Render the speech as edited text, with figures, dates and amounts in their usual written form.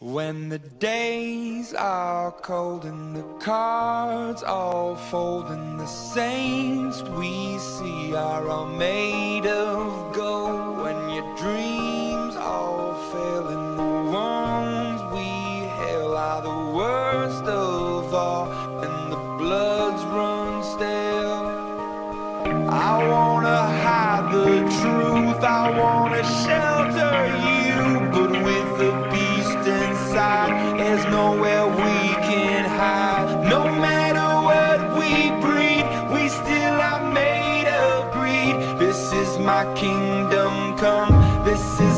When the days are cold and the cards all fold and the saints we see are all made of gold, when your dreams all fail and the ones we hail are the worst of all and the bloods run stale, I wanna hide the truth, I wanna shelter you, but with the beast inside, there's nowhere we can hide. No matter what we breed, we still are made of greed. This is my kingdom come, this is